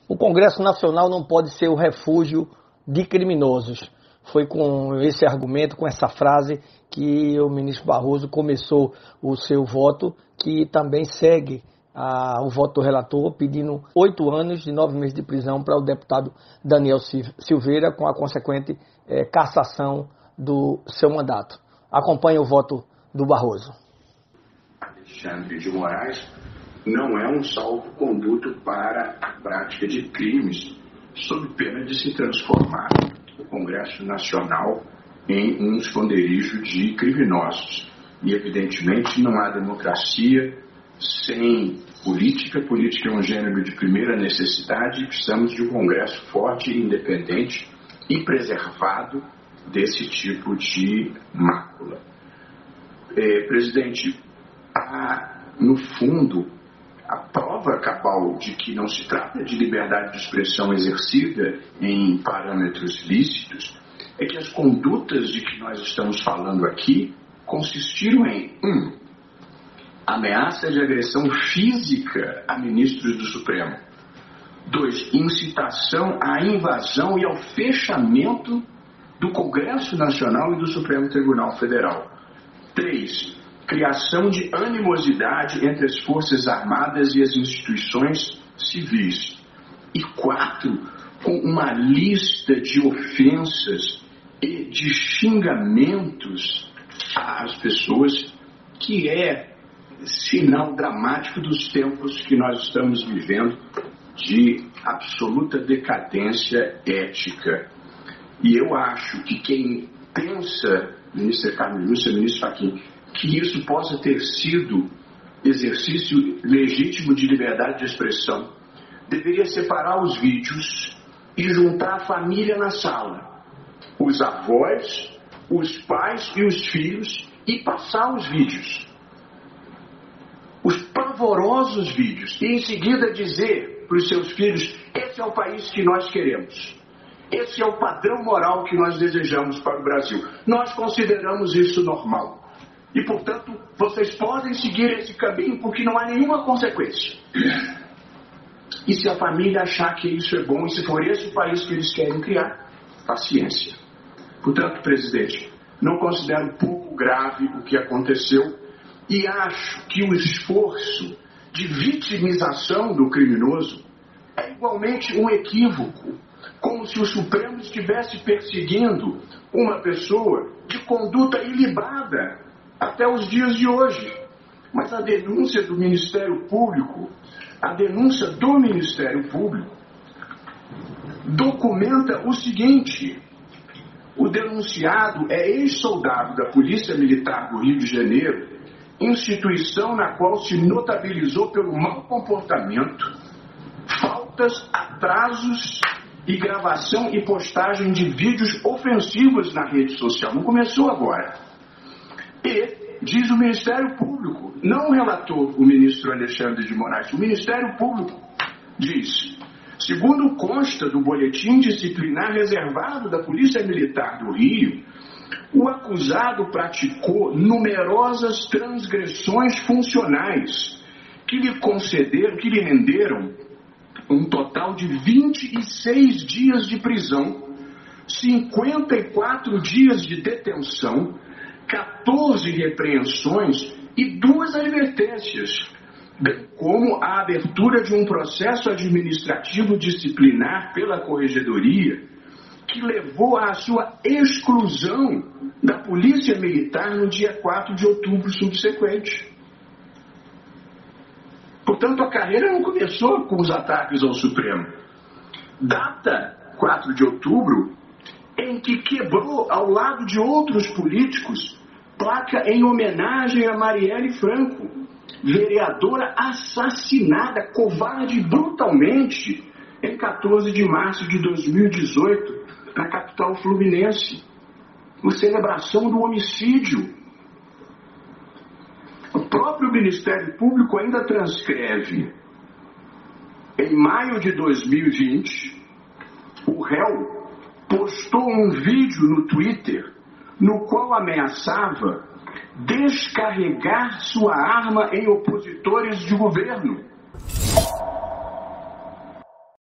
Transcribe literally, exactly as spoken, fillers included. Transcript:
O Congresso Nacional não pode ser o refúgio de criminosos. Foi com esse argumento, com essa frase, que o ministro Barroso começou o seu voto, que também segue a, o voto do relator, pedindo oito anos e nove meses de prisão para o deputado Daniel Silveira, com a consequente é, cassação do seu mandato. Acompanhe o voto do Barroso. Alexandre de Moraes não é um salvo-conduto para a prática de crimes, sob pena de se transformar o Congresso Nacional em um esconderijo de criminosos. E, evidentemente, não há democracia sem política. Política é um gênero de primeira necessidade e precisamos de um Congresso forte, independente e preservado desse tipo de mácula. É, presidente, há, no fundo, a prova cabal de que não se trata de liberdade de expressão exercida em parâmetros lícitos é que as condutas de que nós estamos falando aqui consistiram em um, ameaça de agressão física a ministros do Supremo. Dois, incitação à invasão e ao fechamento do Congresso Nacional e do Supremo Tribunal Federal. Três, criação de animosidade entre as Forças Armadas e as instituições civis. E quatro, com uma lista de ofensas e de xingamentos às pessoas que é sinal dramático dos tempos que nós estamos vivendo de absoluta decadência ética. E eu acho que quem pensa, ministro Carlos Lúcia, ministro Fachin, que isso possa ter sido exercício legítimo de liberdade de expressão, deveria separar os vídeos e juntar a família na sala, os avós, os pais e os filhos, e passar os vídeos, os pavorosos vídeos, e em seguida dizer para os seus filhos: esse é o país que nós queremos, esse é o padrão moral que nós desejamos para o Brasil, nós consideramos isso normal. E, portanto, vocês podem seguir esse caminho porque não há nenhuma consequência. E se a família achar que isso é bom, e se for esse o país que eles querem criar, paciência. Portanto, presidente, não considero pouco grave o que aconteceu e acho que o esforço de vitimização do criminoso é igualmente um equívoco, como se o Supremo estivesse perseguindo uma pessoa de conduta ilibada até os dias de hoje. Mas a denúncia do Ministério Público, a denúncia do Ministério Público, documenta o seguinte: o denunciado é ex-soldado da Polícia Militar do Rio de Janeiro, instituição na qual se notabilizou pelo mau comportamento, faltas, atrasos e gravação e postagem de vídeos ofensivos na rede social. Não começou agora. E, diz o Ministério Público, não o relator, o ministro Alexandre de Moraes, o Ministério Público diz: segundo consta do boletim disciplinar reservado da Polícia Militar do Rio, o acusado praticou numerosas transgressões funcionais que lhe concederam, que lhe renderam um total de vinte e seis dias de prisão, cinquenta e quatro dias de detenção, quatorze repreensões e duas advertências, bem como a abertura de um processo administrativo disciplinar pela Corregedoria, que levou à sua exclusão da Polícia Militar no dia quatro de outubro subsequente. Portanto, a carreira não começou com os ataques ao Supremo. Data quatro de outubro, em que quebrou, ao lado de outros políticos, placa em homenagem a Marielle Franco, vereadora assassinada, covarde e brutalmente, em quatorze de março de dois mil e dezoito, na capital fluminense, por celebração do homicídio. O próprio Ministério Público ainda transcreve: em maio de dois mil e vinte, o réu postou um vídeo no Twitter no qual ameaçava descarregar sua arma em opositores de governo.